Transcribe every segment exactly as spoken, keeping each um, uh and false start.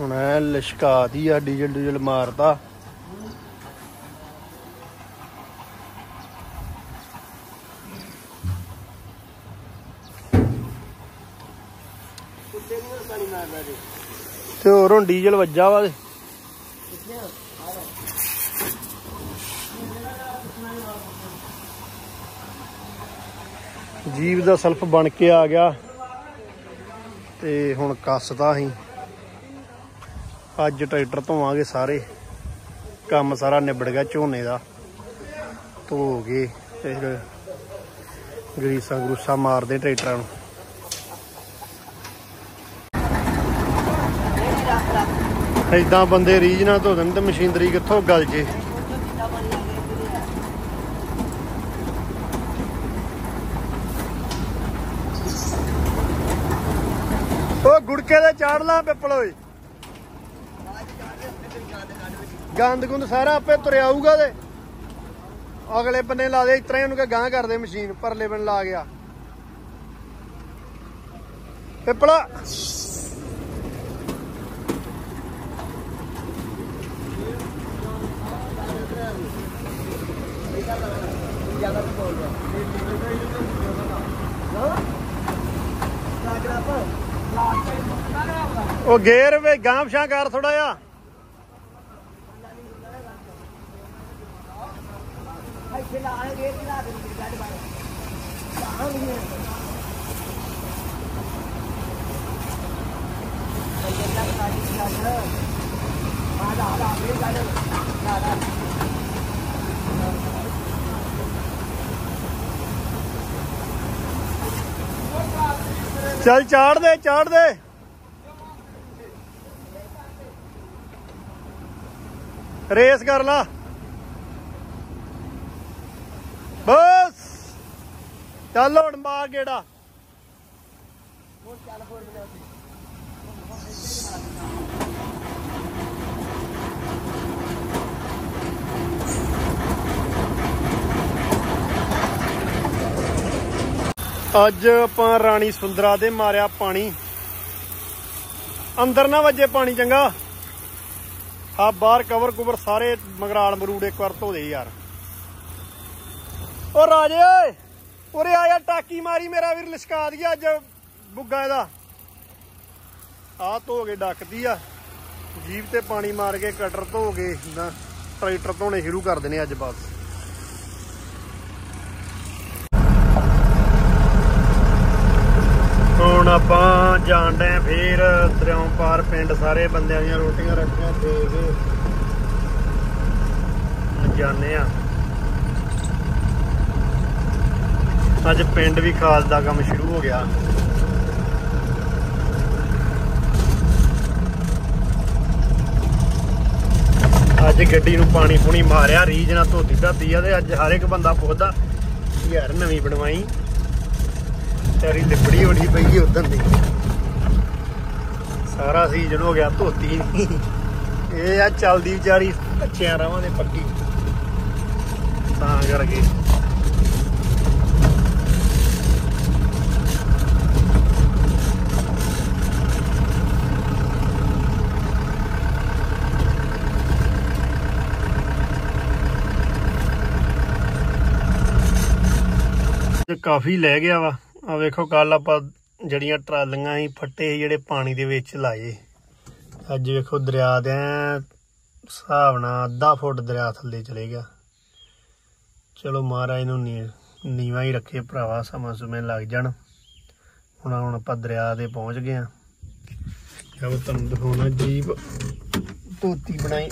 ਹੁਣ ਐ ਲਿਸ਼ਕਾ दी आ डीजल डूजल मारता। ते होर हुण डीजल वज्जा वा जीप दा सल्फ बन के आ गया ते हुण कसदा ही अज ट्रैक्टर धोवांगे सारे काम सारा निबड़ गया झोने का धो के फिर ग्रीसा ग्रूसा मारदे ट्रैक्टर नूं। इदां बंदे रीझ नाल धो देण ते मशीनरी कित्थों गल जे। ओ गुड़के दे चाड़ ला पिपल होए गंद गुंद सारा आपे तुरया आऊगा ते अगले बन्ने ला दे। इतना ही उन्होंने गांह कर दे मशीन परले बन ला गया पिपला। ओ गेर वे गांव शां कर थोड़ा जा चल चाड़ दे चाड़ दे। रेस कर ला बस चल हुण मार गेड़ा। अज आपां राणी सुंदरा दे मारिया पानी अंदर ना वजे पानी चंगा। हाँ बाहर कवर कुवर सारे मगराल मरूड़ एक बार धो दे यार। ओ राजे उरे आया टाकी मारी मेरा वीर लिशका दी अज बुग्गा दा आ धो के डकदी आ जीप ते पानी मार के कटर धो के ट्रैक्टर धोने शुरू कर देने अज बस। हुण आपां जाण डे फिर दरियाओं पार पिंड सारे बंदियां दियां रोटियां रट्टियां दे के जाने आ। अज पिंड भी खाद का काम शुरू हो गया। अज गड्डी नूं पानी पूनी मारिया रीझ नाल धोती धाती आ ते अज हर एक बंदा पुछदा यार नवीं बनवाई तेरी लिबड़ी बड़ी पई उधर दी सारा सीजन हो गया धोती नहीं। ये यार चलदी बेचारी अच्छियां रावां दे पक्की तां करके काफी लै गया वा। आ वेखो कल आप जड़ियां ट्रालियां ही फट्टे जेड़े पानी दे विच लाए अज वेखो दरिया दे हिसाब नाल अद्धा फुट दरिया थल्ले चले गया। चलो महाराज नूं नीवां ही रखे भरावा समा सुमे लग जाण। हुण हुण आपां दरिया दे पहुंच गए हां। अब तुहानूं दिखाउणा जीप धोती बनाई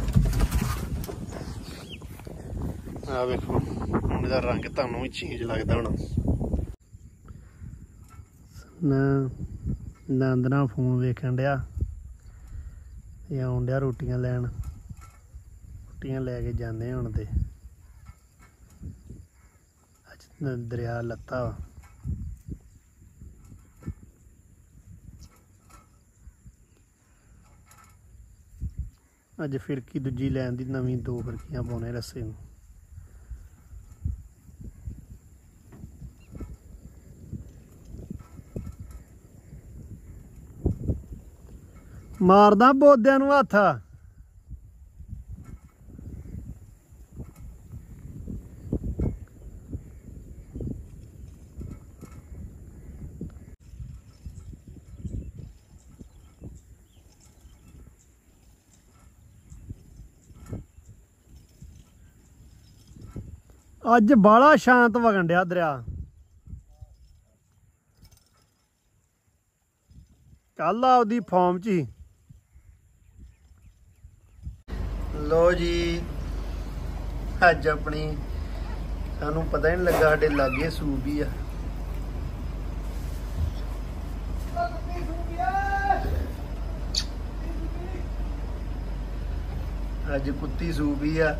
आ वेखो हुण इहदा रंग तुहानूं भी चेंज लगदा होणा। नंद ना फोन वेखन डया आउण डया रोटियां लैन रोटियां लैके जाने हुण ते अज दरिया लत्ता वा। अज फिरकी दूजी लैन दी नवीं दो फिरकियां पाउणे रस्से नूं। ਮਾਰਦਾ ਬੋਦਿਆਂ ਨੂੰ ਹੱਥ। ਅੱਜ ਬਾਲਾ ਸ਼ਾਂਤ ਵਗਣ ਡਿਆ ਦਰਿਆ। ਕੱਲ ਆਪਦੀ ਫਾਰਮ ਚ ਹੀ। ਲੋ ਜੀ ਅੱਜ ਆਪਣੀ ਸਾਨੂੰ ਪਤਾ ਹੀ ਨਹੀਂ ਲੱਗਾ ਸਾਡੇ ਲਾਗੇ ਸੂਬੀ ਆ। ਅੱਜ ਕੁੱਤੀ ਸੂਬੀ ਆ।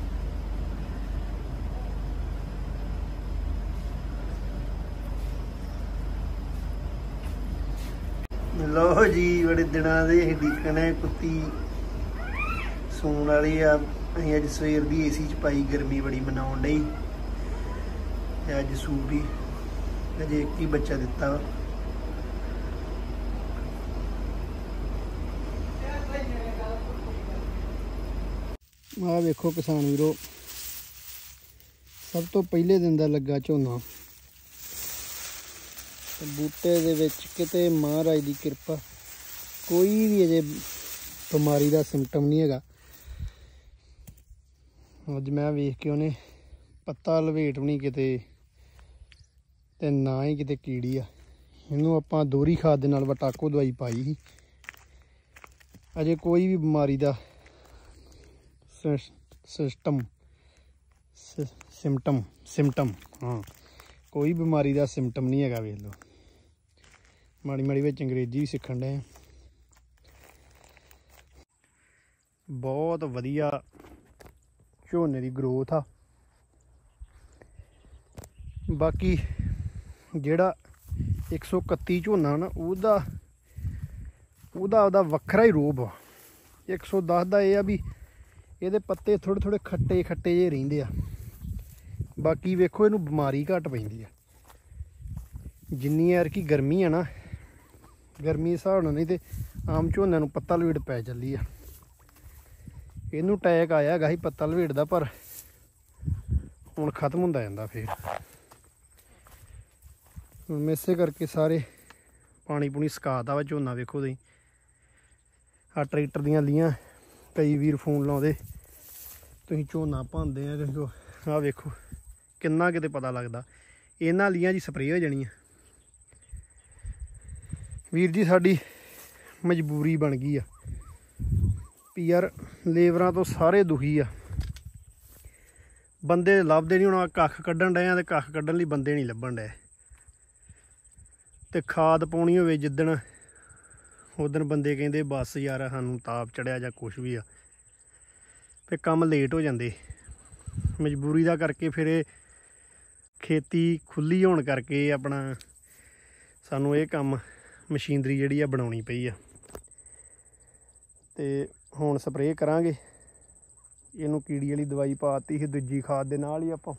ਲੋ ਜੀ ਬੜੇ ਦਿਨਾਂ ਦੇ ਡੀਕਣੇ ਕੁੱਤੀ ਸੂਣ ਵਾਲੀ ਆ। ਅਸੀਂ ਅੱਜ ਸਵੇਰ ਦੀ ਏਸੀ ਚ ਪਾਈ, ਗਰਮੀ ਬੜੀ ਮਨਾਉਣ ਡਈ ਤੇ ਅੱਜ ਸੂਬੀ ਅਜੇ ਇੱਕ ਹੀ ਬੱਚਾ ਦਿੱਤਾ ਵਾ। ਆ ਵੇਖੋ ਕਿਸਾਨ ਵੀਰੋ, ਸਭ ਤੋਂ ਪਹਿਲੇ ਦਿਨ ਦਾ ਲੱਗਾ ਝੋਨਾ। ਬੂਟੇ ਦੇ ਵਿੱਚ ਕਿਤੇ ਮਹਾਰਾਜ ਦੀ ਕਿਰਪਾ, ਕੋਈ ਵੀ ਅਜੇ ਬਿਮਾਰੀ ਦਾ ਸਿੰਪਟਮ ਨਹੀਂ ਹੈਗਾ। ਅੱਜ ਮੈਂ ਵੇਖ ਕੇ ਉਹਨੇ ਪੱਤਾ ਲਵੇਟ ਵੀ ਨਹੀਂ ਕਿਤੇ, ਤੇ ਨਾ ਹੀ ਕਿਤੇ ਕੀੜੀ ਆ। ਇਹਨੂੰ ਆਪਾਂ ਦੋਹਰੀ ਖਾਦ ਦੇ ਨਾਲ ਵਟਾਕੋ ਦਵਾਈ ਪਾਈ ਸੀ। ਅਜੇ ਕੋਈ ਵੀ ਬਿਮਾਰੀ ਦਾ ਸਿਸਟਮ ਸਿੰਪਟਮ ਸਿੰਪਟਮ ਹਾਂ ਕੋਈ ਬਿਮਾਰੀ ਦਾ ਸਿੰਪਟਮ ਨਹੀਂ ਹੈਗਾ। ਵੇਖ ਲਓ, ਮਾੜੀ ਮਾੜੀ ਵਿੱਚ ਅੰਗਰੇਜ਼ੀ ਵੀ ਸਿੱਖਣ ਡਏ। ਬਹੁਤ ਵਧੀਆ ਝੋਨੇ ਦੀ ਗਰੋਥ ਆ। ਬਾਕੀ ਜਿਹੜਾ ਇੱਕ ਸੌ ਇਕੱਤੀ ਝੋਨਾ ਨਾ ਉਹਦਾ ਉਹਦਾ ਉਹਦਾ ਵੱਖਰਾ ਹੀ ਰੂਪ ਆ। ਇੱਕ ਸੌ ਦਸ ਦਾ ਇਹ ਆ ਵੀ ਇਹਦੇ ਪੱਤੇ ਥੋੜ੍ਹੇ ਥੋੜ੍ਹੇ ਖੱਟੇ ਖੱਟੇ ਜਿਹੇ ਰਹਿੰਦੇ ਆ। ਬਾਕੀ ਵੇਖੋ ਇਹਨੂੰ ਬਿਮਾਰੀ ਘੱਟ ਪੈਂਦੀ ਆ। ਜਿੰਨੀ ਐਰਕੀ ਗਰਮੀ ਆ ਨਾ, ਗਰਮੀ ਦੇ ਹਿਸਾਬ ਨਾਲ ਨਹੀਂ ਤੇ ਆਮ ਝੋਨਿਆਂ ਨੂੰ ਪੱਤਾ ਲਵੇਟ ਪੈ ਚੱਲੀ ਆ। ਇਹਨੂੰ ਅਟੈਕ ਆਇਆ ਹੈਗਾ ਸੀ ਪੱਤਾ ਲਵੇਟ ਦਾ, ਪਰ ਹੁਣ ਖਤਮ ਹੁੰਦਾ ਜਾਂਦਾ ਫੇਰ। ਹੁਣ ਇਸੇ ਕਰਕੇ ਸਾਰੇ ਪਾਣੀ ਪੂਣੀ ਸੁਕਾਤਾ ਵਾ ਝੋਨਾ। ਵੇਖੋ ਤੁਸੀਂ ਆ ਟਰੈਕਟਰ ਦੀਆਂ ਲੀਆਂ, ਕਈ ਵੀਰ ਫੋਨ ਲਾਉਂਦੇ ਤੁਸੀਂ ਝੋਨਾ ਭੰਦੇ ਆ। ਆਹ ਵੇਖੋ ਕਿੰਨਾ ਕਿਤੇ ਪਤਾ ਲੱਗਦਾ। ਇਹਨਾਂ ਲੀਆਂ ਦੀ ਸਪਰੇਅ ਹੋ ਜਾਣੀ ਆ। ਵੀਰ ਜੀ ਸਾਡੀ ਮਜਬੂਰੀ ਬਣ ਗਈ ਆ ਵੀ ਯਾਰ ਲੇਬਰਾਂ ਤੋਂ ਸਾਰੇ ਦੁਖੀ ਆ। ਬੰਦੇ ਲੱਭਦੇ ਨਹੀਂ। ਹੁਣ ਕੱਖ ਕੱਢਣ ਡਏ ਆ ਤੇ ਕੱਖ ਕੱਢਣ ਲਈ ਬੰਦੇ ਨਹੀਂ ਲੱਭਣ ਡਏ। ਤੇ ਖਾਦ ਪਾਉਣੀ ਹੋਵੇ ਜਿੱਦਣ, ਉਦਣ ਬੰਦੇ ਕਹਿੰਦੇ ਬਸ ਯਾਰ ਸਾਨੂੰ ਤਾਪ ਚੜਿਆ ਜਾਂ ਕੁਛ ਵੀ ਆ। ਫਿਰ ਕੰਮ ਲੇਟ ਹੋ ਜਾਂਦੇ ਮਜਬੂਰੀ ਦਾ ਕਰਕੇ। ਫਿਰ ਇਹ ਖੇਤੀ ਖੁੱਲ੍ਹੀ ਹੋਣ ਕਰਕੇ ਆਪਣਾ ਸਾਨੂੰ ਇਹ ਕੰਮ ਮਸ਼ੀਨਰੀ ਜਿਹੜੀ ਆ ਬਣਾਉਣੀ ਪਈ ਆ। ਤੇ ਹੁਣ ਸਪਰੇਅ ਕਰਾਂਗੇ। ਇਹਨੂੰ ਕੀੜੀ ਵਾਲੀ ਦਵਾਈ ਪਾਤੀ ਸੀ ਦੂਜੀ ਖਾਦ ਦੇ ਨਾਲ ਹੀ ਆਪਾਂ।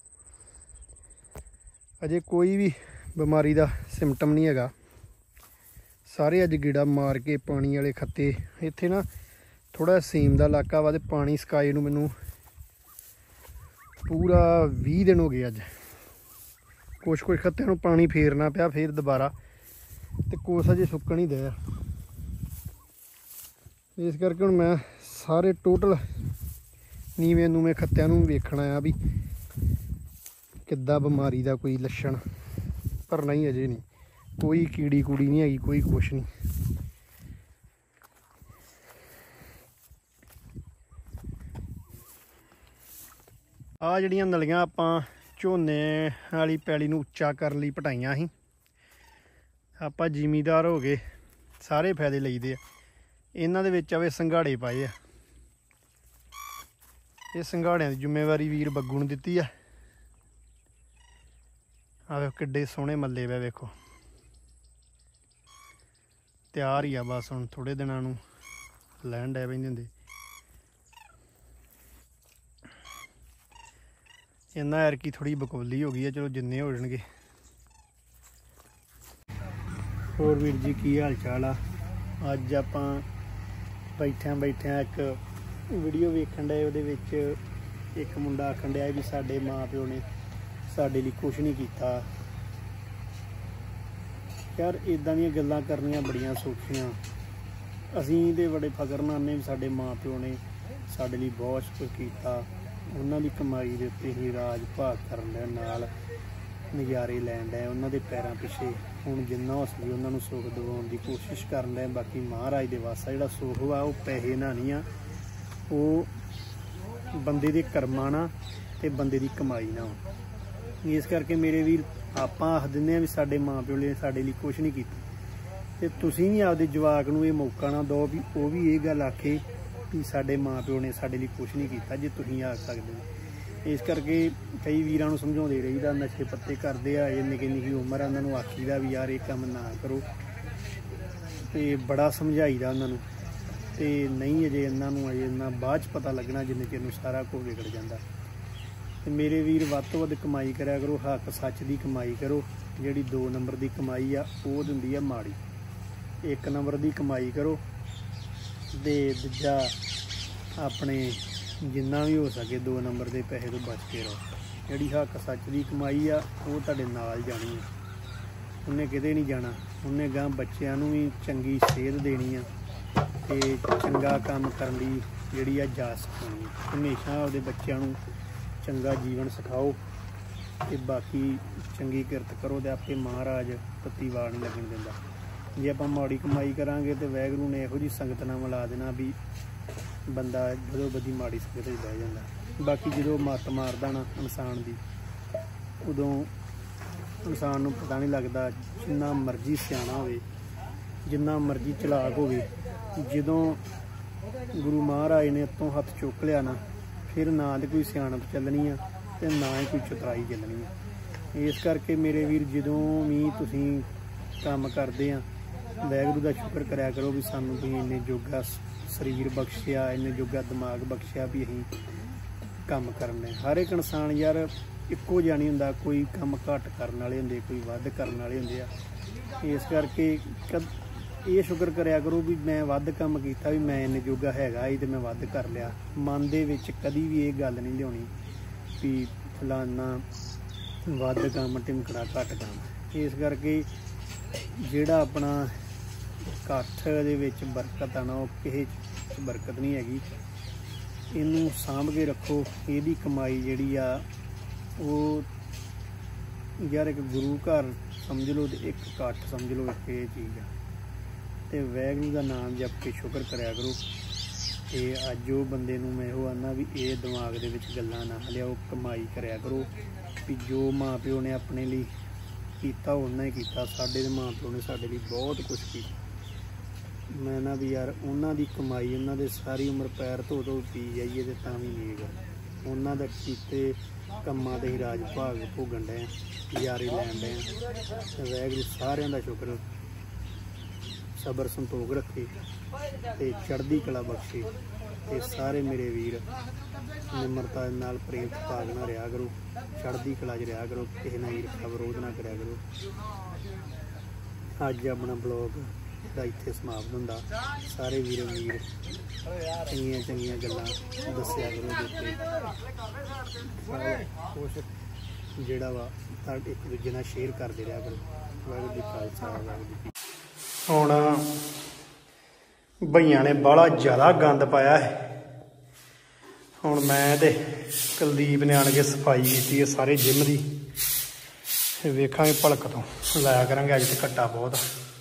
ਅਜੇ ਕੋਈ ਵੀ ਬਿਮਾਰੀ ਦਾ ਸਿੰਪਟਮ ਨਹੀਂ ਹੈਗਾ। ਸਾਰੇ ਅੱਜ ਗੇੜਾ ਮਾਰ ਕੇ ਪਾਣੀ ਵਾਲੇ ਖੱਤੇ। ਇੱਥੇ ਨਾ ਥੋੜ੍ਹਾ ਸੀਮ ਦਾ ਇਲਾਕਾ ਵਾ ਤੇ ਪਾਣੀ ਸਕਾਏ ਨੂੰ ਮੈਨੂੰ ਪੂਰਾ ਵੀਹ ਦਿਨ ਹੋ ਗਏ। ਅੱਜ ਕੁਛ ਕੁਛ ਖੱਤਿਆਂ ਨੂੰ ਪਾਣੀ ਫੇਰਨਾ ਪਿਆ ਫਿਰ ਦੁਬਾਰਾ, ਤੇ ਕੁਛ ਅਜੇ ਸੁੱਕਣ ਹੀ ਦਿਆ। ਇਸ ਕਰਕੇ ਹੁਣ ਮੈਂ ਸਾਰੇ ਟੋਟਲ ਨੀਵੇਂ ਨੂਵੇਂ ਖੱਤਿਆਂ ਨੂੰ ਵੇਖਣਾ ਆ ਵੀ ਕਿੱਦਾਂ ਬਿਮਾਰੀ ਦਾ ਕੋਈ ਲੱਛਣ। ਪਰ ਨਹੀਂ, ਅਜੇ ਨਹੀਂ ਕੋਈ ਕੀੜੀ ਕੂੜੀ ਨਹੀਂ ਹੈਗੀ, ਕੋਈ ਕੁਛ ਨਹੀਂ। ਆਹ ਜਿਹੜੀਆਂ ਨਲੀਆਂ ਆਪਾਂ ਝੋਨੇ ਵਾਲੀ ਪੈਲੀ ਨੂੰ ਉੱਚਾ ਕਰਨ ਲਈ ਪਟਾਈਆਂ ਸੀ। ਆਪਾਂ ਜ਼ਿਮੀਦਾਰ ਹੋ ਗਏ, ਸਾਰੇ ਫਾਇਦੇ ਲਈਦੇ ਆ। ਇਹਨਾਂ ਦੇ ਵਿੱਚ ਆਵੇ ਸੰਘਾੜੇ ਪਾਏ ਆ। ਇਹ ਸੰਘਾੜਿਆਂ ਦੀ ਜ਼ਿੰਮੇਵਾਰੀ ਵੀਰ ਬੱਗੂ ਨੂੰ ਦਿੱਤੀ ਆ। ਆ ਵੇਖੋ ਕਿੱਡੇ ਸੋਹਣੇ ਮੱਲੇ ਵੇ। ਵੇਖੋ ਤਿਆਰ ਹੀ ਆ, ਬਸ ਹੁਣ ਥੋੜੇ ਦਿਨਾਂ ਨੂੰ ਲੈਣ ਡੈ ਪੈਂਦੇ ਹੁੰਦੇ। ਇਹਨਾਂ ਐਰਕੀ ਥੋੜੀ ਬਕੌਲੀ ਹੋ ਗਈ ਆ। ਚਲੋ ਜਿੰਨੇ ਹੋ ਜਾਣਗੇ। ਹੋਰ ਵੀਰ ਜੀ ਕੀ ਹਾਲ ਚਾਲ ਆ? ਅੱਜ ਆਪਾਂ बैठिया बैठिया एक वीडियो वेखण डे, उहदे विच एक मुंडा आखण डया भी साडे माँ प्यो ने साडे लई कुछ नहीं कीता। यार इदां दीयां गल्लां करनियां बड़ियां सौखियां। असीं ते बड़े फकर नाल ने भी साडे माँ प्यो ने साडे लई बहुत कुछ कीता। उन्हां दी कमाई दे उत्ते ही राज भाग करन दे नाल नज़ारे लैण डे, उन्हां दे पैरां पिछे हुण जिन्ना हो सके उन्हां नूं सुख दिवाउण दी कोशिश करन डे। बाकी महाराज दे वासा जिहड़ा सुख वा ओह पैसे नाल नहीं आ, ओह बंदे दे कर्मां नाल ते बंदे दी कमाई नाल। इस करके मेरे वीर आपां आख दिंदे आ भी साडे माँ प्यो ने साडे लई कुछ नहीं कीता, ते तुसीं भी आपदे जवाक नूं इह मौका ना दो भी ओह भी इह गल आखे भी साडे माँ प्यो ने साडे लई कुछ नहीं कीता, जे तुसीं आख सकदे हो। इस करके कई वीरां नूं समझाउंदे रहीदा, नशे पत्ते करदे आ, ये निक्की निक्की उमर आ, उन्हां नूं आखीदा भी यार ये काम ना करो, ते बड़ा समझाईदा उन्हां नूं, ते नहीं अजे इन्हां नूं अजे इन्ना बाद च पता लगना जिन्ने चिर नूं सारा कुछ विगड़ जांदा। ते मेरे वीर वध तों वध कमाई करिया करो, हक सच दी कमाई करो। जिहड़ी दो नंबर दी कमाई आ ओह दिंदी आ माड़ी। एक नंबर दी कमाई करो ते दूजा अपने जिन्ना भी हो सके दो नंबर के पैसे तो बच के रहो। जी हक सच की कमाई आ वो तुहाडे नाल जानी है, उन्हें किते नहीं जाना। उन्हें गां बच्चों भी चंगी सेहत देनी है ते चंगा काम करने की जी आ जाच सिखानी है। हमेशा उहदे बच्चों नूं चंगा जीवन सिखाओ ते बाकी चंगी किरत करो, तो आपे महाराज तत्ती वाल नहीं लगन दिंदा। जे आपां माड़ी कमाई करांगे तो वाहिगुरू ने इहो जी संगत नाल मिला देना भी बंदा जदों बदी माड़ी संगत में बह जाता। बाकी जो मत मारदा ना इंसान की, उदों इंसान नूं पता नहीं लगता। जिन्ना मर्जी सियाणा होवे, जिन्ना मर्जी चलाक होवे, जदों गुरु महाराज ने उत्तों हथ चुक लिया ना, फिर ना तो कोई सियाणत चलनी आ ते ना ही कोई चतराई चलनी आ। इस करके मेरे वीर जदों भी तुसीं काम करदे आ, वाहिगुरू दा शुक्र करिया करो भी सानूं तुसीं इन्ने जोगा शरीर बख्शिया, इन्ने जोगा दिमाग बख्शिया भी असीं काम करने। हर एक इंसान यार इक्को जिहा नहीं हुंदा, कोई काम घट करन वाले हुंदे, कोई वध करन वाले हुंदे आ। इस करके कद ये शुक्र करिया करो भी मैं वध काम कीता, भी मैं इन्ने जोगा हैगा ही ते मैं वध कर लिया। मन दे विच कदी भी ये गल नहीं लिआउणी भी फलाना वध काम टिमकड़ा घट काम। इस करके जिहड़ा अपना इकट्ठ दे विच बरकत आना वो किसे च बरकत नहीं हैगी। इनू सांभ के रखो। इहदी कमाई जिहड़ी आ वो यार एक गुरु घर समझ लो ते एक इकट्ठ समझ लो, एक ये चीज़ आ। ते वाहिगुरू दा नाम जप के शुक्र करिया करो। ते अज वो बंदे नूं मैं इहो आना भी ये दिमाग दे विच गल्लां ना लिआओ, कमाई करिया करो भी जो माँ प्यो ने अपने लिए कीता उन्ना ही कीता। साडे माँ प्यो ने साडे लिए बहुत कुछ कीता। मैं ना भी यार उन्हां दी कमाई, उन्हां दे सारी उम्र पैर धो धो पी जाइए तो तां भी नेग उन्हां दा कीते कम्मां ते ही राज भाग भोगन डे, यारी लैन डे। वाहिगुरू सारिआं दा शुक्र सबर संतोख रखे ते चढ़दी कला बख्शे। ते सारे मेरे वीर निमरता नाल प्रेम भाग ना रहा करो, चढ़दी कला च रहा करो, किसी नाल ईर्खा विरोध ना करिया करो। अज अपना ब्लॉग दा इत्थे समाप्त हुंदा। सारे वीर वीर चंगियां चंगियां गल्लां दस्सिया करो, कुछ जिहड़ा वा एक दूजे नाल शेयर करदे रहा करो। वाहिगुरू जी खालसा वाहिगुरू जी। हुण भईयां ने बड़ा ज़्यादा गंद पाया है। हुण मैं ते कुलदीप ने आण के सफाई की सारे जिम की। वेखांगे भलक तो लाया करांगे, अज तो घट्टा बहुत।